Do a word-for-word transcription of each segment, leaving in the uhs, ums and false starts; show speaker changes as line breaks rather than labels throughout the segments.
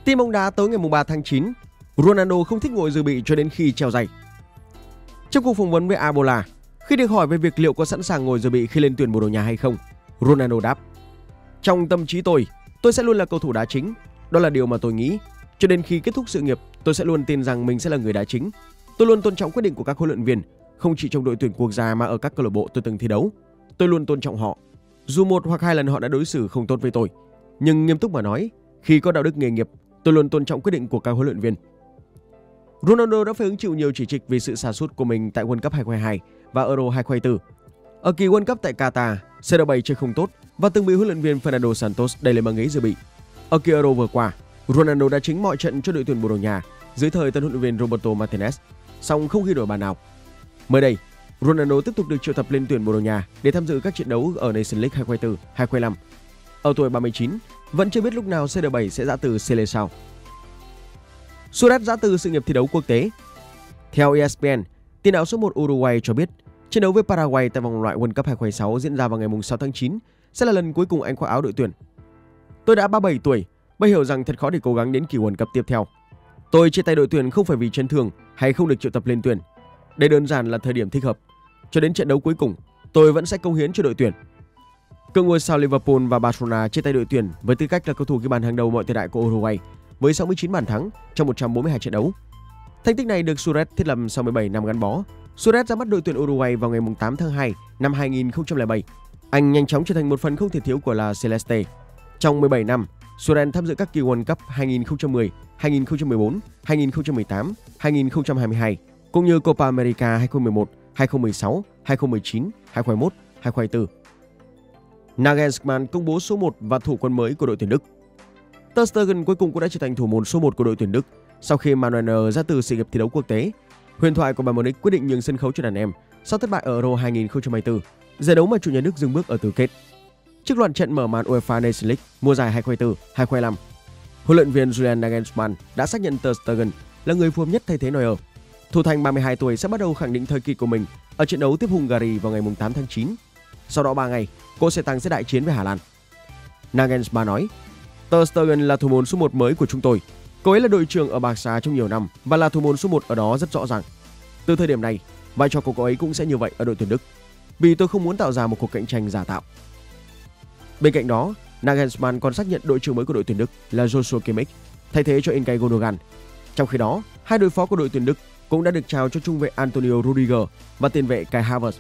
Tin bóng đá tối ngày ba tháng chín, Ronaldo không thích ngồi dự bị cho đến khi treo giày. Trong cuộc phỏng vấn với Abola, khi được hỏi về việc liệu có sẵn sàng ngồi dự bị khi lên tuyển Bồ Đào Nha hay không, Ronaldo đáp: "Trong tâm trí tôi, tôi sẽ luôn là cầu thủ đá chính. Đó là điều mà tôi nghĩ. Cho đến khi kết thúc sự nghiệp, tôi sẽ luôn tin rằng mình sẽ là người đá chính. Tôi luôn tôn trọng quyết định của các huấn luyện viên, không chỉ trong đội tuyển quốc gia mà ở các câu lạc bộ tôi từng thi đấu. Tôi luôn tôn trọng họ, dù một hoặc hai lần họ đã đối xử không tốt với tôi. Nhưng nghiêm túc mà nói, khi có đạo đức nghề nghiệp, tôi luôn tôn trọng quyết định của các huấn luyện viên." Ronaldo đã phải hứng chịu nhiều chỉ trích vì sự sa sút của mình tại World Cup hai không hai hai và Euro hai không hai tư. Ở kỳ World Cup tại Qatar, xê đê bảy chơi không tốt và từng bị huấn luyện viên Fernando Santos đẩy lên băng ghế dự bị. Ở kỳ Euro vừa qua, Ronaldo đã chính mọi trận cho đội tuyển Bồ Đào Nha dưới thời tân huấn luyện viên Roberto Martinez, song không ghi đổi bàn nào. Mới đây, Ronaldo tiếp tục được triệu tập lên tuyển Bồ Đào Nha để tham dự các trận đấu ở Nations League hai không hai tư hai không hai lăm. Ở tuổi ba mươi chín, vẫn chưa biết lúc nào xê đê bảy sẽ giã từ Seleção. Suarez giã từ sự nghiệp thi đấu quốc tế. Theo e ét pê en, tiền đạo số một Uruguay cho biết trận đấu với Paraguay tại vòng loại World Cup hai không hai sáu diễn ra vào ngày sáu tháng chín sẽ là lần cuối cùng anh khoác áo đội tuyển. "Tôi đã ba mươi bảy tuổi và hiểu rằng thật khó để cố gắng đến kỳ World Cup tiếp theo. Tôi chia tay đội tuyển không phải vì chấn thương hay không được triệu tập lên tuyển. Đây đơn giản là thời điểm thích hợp. Cho đến trận đấu cuối cùng, tôi vẫn sẽ cống hiến cho đội tuyển." Cựu ngôi sao Liverpool và Barcelona chia tay đội tuyển với tư cách là cầu thủ ghi bàn hàng đầu mọi thời đại của Uruguay với sáu mươi chín bàn thắng trong một trăm bốn mươi hai trận đấu. Thành tích này được Suarez thiết lập sau mười bảy năm gắn bó. Suarez ra mắt đội tuyển Uruguay vào ngày tám tháng hai năm hai nghìn không trăm lẻ bảy. Anh nhanh chóng trở thành một phần không thể thiếu của La Celeste. Trong mười bảy năm, Suarez tham dự các kỳ World Cup hai nghìn không trăm mười, hai nghìn không trăm mười bốn, hai nghìn không trăm mười tám, hai nghìn không trăm hai mươi hai, cũng như Copa America hai không một một, hai không một sáu, hai không một chín, hai không hai mốt, hai không hai tư. Nagelsmann công bố số một và thủ quân mới của đội tuyển Đức. Ter Stegen cuối cùng cũng đã trở thành thủ môn số một của đội tuyển Đức sau khi Manuel Neuer ra từ sự nghiệp thi đấu quốc tế. Huyền thoại của Bayern Munich quyết định nhường sân khấu cho đàn em sau thất bại ở Euro hai nghìn không trăm hai mươi tư, giải đấu mà chủ nhà Đức dừng bước ở tứ kết. Trước loạt trận mở màn UEFA Nations League mùa giải hai không hai tư hai không hai lăm, huấn luyện viên Julian Nagelsmann đã xác nhận Ter Stegen là người phù hợp nhất thay thế Neuer. Thủ thành ba mươi hai tuổi sẽ bắt đầu khẳng định thời kỳ của mình ở trận đấu tiếp Hungary vào ngày tám tháng chín. Sau đó ba ngày, cô sẽ tăng sẽ đại chiến với Hà Lan. Nagelsmann nói: "Ter Stegen là thủ môn số một mới của chúng tôi. Cô ấy là đội trưởng ở Barca trong nhiều năm và là thủ môn số một ở đó rất rõ ràng. Từ thời điểm này, vai trò của cô ấy cũng sẽ như vậy ở đội tuyển Đức. Vì tôi không muốn tạo ra một cuộc cạnh tranh giả tạo." Bên cạnh đó, Nagelsmann còn xác nhận đội trưởng mới của đội tuyển Đức là Joshua Kimmich, thay thế cho Ilkay Gundogan. Trong khi đó, hai đội phó của đội tuyển Đức cũng đã được trao cho trung vệ Antonio Rudiger và tiền vệ Kai Havertz.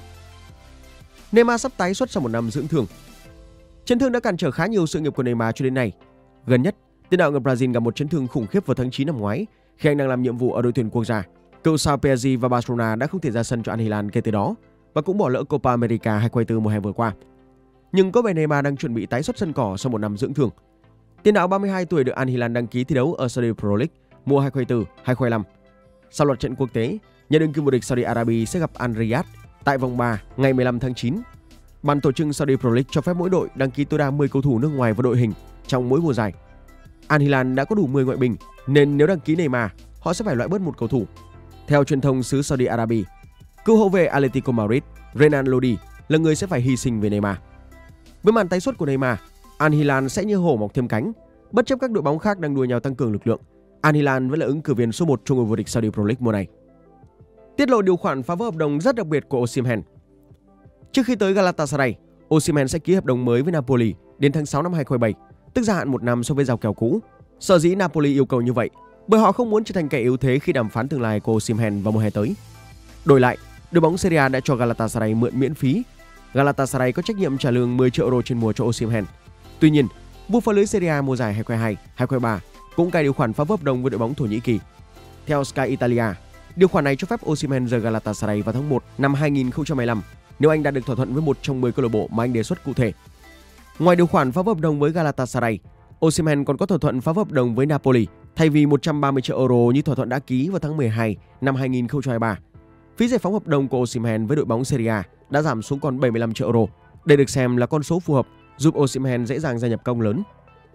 Neymar sắp tái xuất sau một năm dưỡng thương. Chấn thương đã cản trở khá nhiều sự nghiệp của Neymar cho đến nay. Gần nhất, tiền đạo người Brazil gặp một chấn thương khủng khiếp vào tháng chín năm ngoái khi anh đang làm nhiệm vụ ở đội tuyển quốc gia. Cựu sao pê ét giê và Barcelona đã không thể ra sân cho Al Hilal kể từ đó và cũng bỏ lỡ Copa America hai không hai tư mùa hè vừa qua. Nhưng có vẻ Neymar đang chuẩn bị tái xuất sân cỏ sau một năm dưỡng thương. Tiền đạo ba mươi hai tuổi được Al Hilal đăng ký thi đấu ở Saudi Pro League mùa hai không hai tư hai không hai lăm. Sau loạt trận quốc tế, nhà đương kim vô địch Saudi Arabia sẽ gặp Al Riyadh tại vòng ba ngày mười lăm tháng chín. Ban tổ chức Saudi Pro League cho phép mỗi đội đăng ký tối đa mười cầu thủ nước ngoài vào đội hình trong mỗi mùa giải. Al Hilal đã có đủ mười ngoại binh nên nếu đăng ký Neymar, họ sẽ phải loại bớt một cầu thủ. Theo truyền thông xứ Saudi Arabia, cựu hậu vệ Atletico Madrid Renan Lodi là người sẽ phải hy sinh về Neymar. Với màn tái xuất của Neymar, Al Hilal sẽ như hổ mọc thêm cánh. Bất chấp các đội bóng khác đang đua nhau tăng cường lực lượng, Al Hilal vẫn là ứng cử viên số một cho ngôi vô địch Saudi Pro League mùa này. Tiết lộ điều khoản phá vỡ hợp đồng rất đặc biệt của Osimhen. Trước khi tới Galatasaray, Osimhen sẽ ký hợp đồng mới với Napoli đến tháng sáu năm hai không hai bảy, tức gia hạn một năm so với giao kèo cũ. Sở dĩ Napoli yêu cầu như vậy bởi họ không muốn trở thành kẻ yếu thế khi đàm phán tương lai của Osimhen vào mùa hè tới. Đổi lại, đội bóng Serie A đã cho Galatasaray mượn miễn phí. Galatasaray có trách nhiệm trả lương mười triệu euro trên mùa cho Osimhen. Tuy nhiên, vua phá lưới Serie A mùa giải hai không hai hai hai không hai ba cũng cài điều khoản phá vỡ hợp đồng với đội bóng Thổ Nhĩ Kỳ. Theo Sky Italia, điều khoản này cho phép Osimhen rời Galatasaray vào tháng một năm hai nghìn không trăm hai mươi lăm nếu anh đạt được thỏa thuận với một trong mười câu lạc bộ mà anh đề xuất cụ thể. Ngoài điều khoản phá vỡ hợp đồng với Galatasaray, Osimhen còn có thỏa thuận phá vỡ hợp đồng với Napoli thay vì một trăm ba mươi triệu euro như thỏa thuận đã ký vào tháng mười hai năm hai nghìn không trăm hai mươi ba. Phí giải phóng hợp đồng của Osimhen với đội bóng Serie A đã giảm xuống còn bảy mươi lăm triệu euro. Đây được xem là con số phù hợp giúp Osimhen dễ dàng gia nhập công lớn.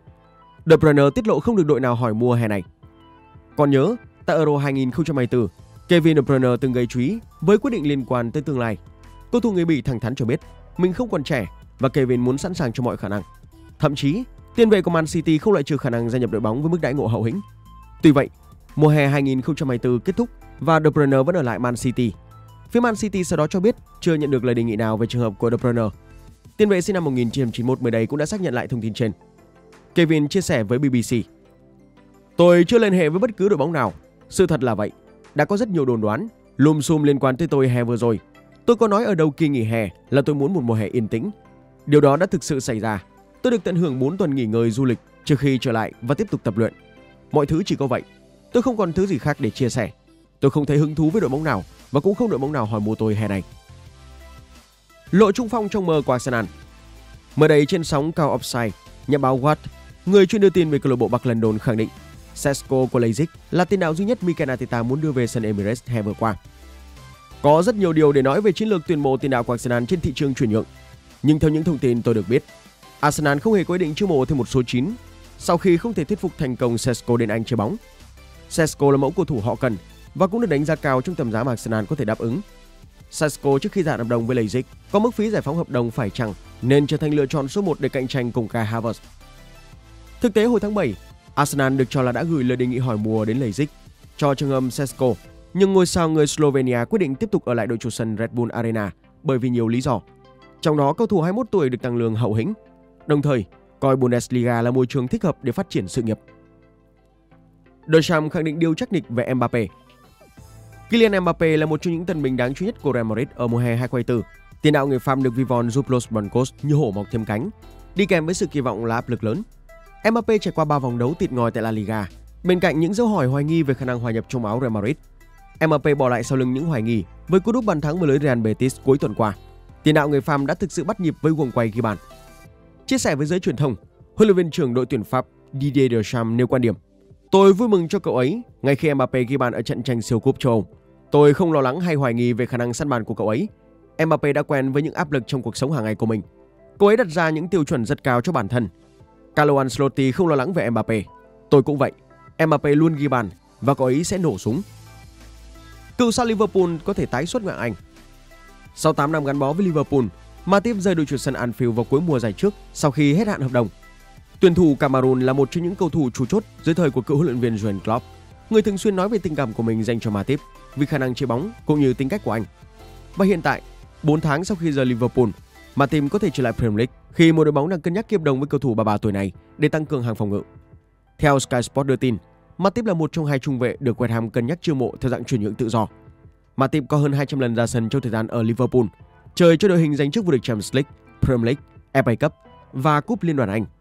De Bruyne tiết lộ không được đội nào hỏi mua hè này. Còn nhớ, tại Euro hai nghìn không trăm hai mươi tư, Kevin De Bruyne từng gây chú ý với quyết định liên quan tới tương lai. Cầu thủ người Bỉ thẳng thắn cho biết mình không còn trẻ và Kevin muốn sẵn sàng cho mọi khả năng. Thậm chí, Tiền vệ của Man City không loại trừ khả năng gia nhập đội bóng với mức đãi ngộ hậu hĩnh. Tuy vậy, mùa hè hai nghìn không trăm hai mươi tư kết thúc và De Bruyne vẫn ở lại Man City. Phía Man City sau đó cho biết chưa nhận được lời đề nghị nào về trường hợp của De Bruyne. Tiền vệ sinh năm một nghìn chín trăm chín mươi mốt mới đây cũng đã xác nhận lại thông tin trên. Kevin chia sẻ với bê bê xê: "Tôi chưa liên hệ với bất cứ đội bóng nào. Sự thật là vậy. Đã có rất nhiều đồn đoán, lùm xùm liên quan tới tôi hè vừa rồi. Tôi có nói ở đầu kỳ nghỉ hè là tôi muốn một mùa hè yên tĩnh. Điều đó đã thực sự xảy ra. Tôi được tận hưởng bốn tuần nghỉ ngơi du lịch trước khi trở lại và tiếp tục tập luyện. Mọi thứ chỉ có vậy. Tôi không còn thứ gì khác để chia sẻ. Tôi không thấy hứng thú với đội bóng nào và cũng không đội bóng nào hỏi mua tôi hè này." Lộ trung phong trong mơ của Arsenal. Mới đây trên sóng cao offside, nhà báo Watt, người chuyên đưa tin về câu lạc bộ Bắc London khẳng định Sesko của Leipzig là tiền đạo duy nhất Mikel Arteta muốn đưa về sân Emirates hè vừa qua. Có rất nhiều điều để nói về chiến lược tuyển mộ tiền đạo của Arsenal trên thị trường chuyển nhượng, nhưng theo những thông tin tôi được biết, Arsenal không hề có ý định chiêu mộ thêm một số chín sau khi không thể thuyết phục thành công Sesko đến Anh chơi bóng. Sesko là mẫu cầu thủ họ cần và cũng được đánh giá cao trong tầm giá mà Arsenal có thể đáp ứng. Sesko trước khi giải hợp đồng với Leipzig có mức phí giải phóng hợp đồng phải chăng nên trở thành lựa chọn số một để cạnh tranh cùng Kai Havertz. Thực tế hồi tháng bảy, Arsenal được cho là đã gửi lời đề nghị hỏi mua đến Leipzig cho trường hợp Sesko, nhưng ngôi sao người Slovenia quyết định tiếp tục ở lại đội chủ sân Red Bull Arena bởi vì nhiều lý do. Trong đó cầu thủ hai mươi mốt tuổi được tăng lương hậu hĩnh, đồng thời coi Bundesliga là môi trường thích hợp để phát triển sự nghiệp. Deschamps khẳng định điều chắc nịch về Mbappé. Kylian Mbappé là một trong những tân binh đáng chú ý nhất của Real Madrid ở mùa hè hai nghìn không trăm hai mươi tư. Tiền đạo người Pháp được Vivon giúp Los Blancos như hổ mọc thêm cánh, đi kèm với sự kỳ vọng là áp lực lớn. Mbappé trải qua ba vòng đấu tịt ngòi tại La Liga, bên cạnh những dấu hỏi hoài nghi về khả năng hòa nhập trong áo Real Madrid. Mbappé bỏ lại sau lưng những hoài nghi với cú đúp bàn thắng với lưới Real Betis cuối tuần qua. Tiền đạo người Pháp đã thực sự bắt nhịp với guồng quay ghi bàn. Chia sẻ với giới truyền thông, huấn luyện viên trưởng đội tuyển Pháp Didier Deschamps nêu quan điểm: "Tôi vui mừng cho cậu ấy ngay khi Mbappé ghi bàn ở trận tranh siêu cúp châu Âu. Tôi không lo lắng hay hoài nghi về khả năng săn bàn của cậu ấy. Mbappé đã quen với những áp lực trong cuộc sống hàng ngày của mình. Cậu ấy đặt ra những tiêu chuẩn rất cao cho bản thân. Carlo Ancelotti không lo lắng về Mbappé. Tôi cũng vậy. Mbappé luôn ghi bàn và cậu ấy sẽ nổ súng." Cựu sao Liverpool có thể tái xuất ngoại hạng Anh. Sau tám năm gắn bó với Liverpool, Matip rời đội chủ sân Anfield vào cuối mùa giải trước sau khi hết hạn hợp đồng. Tuyển thủ Cameroon là một trong những cầu thủ chủ chốt dưới thời của cựu huấn luyện viên Jurgen Klopp, người thường xuyên nói về tình cảm của mình dành cho Matip vì khả năng chơi bóng cũng như tính cách của anh. Và hiện tại, bốn tháng sau khi rời Liverpool, Matip có thể trở lại Premier League khi một đội bóng đang cân nhắc ký hợp đồng với cầu thủ ba mươi ba tuổi này để tăng cường hàng phòng ngự. Theo Sky Sports đưa tin, Matip là một trong hai trung vệ được West Ham cân nhắc chiêu mộ theo dạng chuyển nhượng tự do. Matip có hơn hai trăm lần ra sân trong thời gian ở Liverpool, chơi cho đội hình giành chức vô địch Champions League, Premier League, ép a Cup và Cúp Liên đoàn Anh.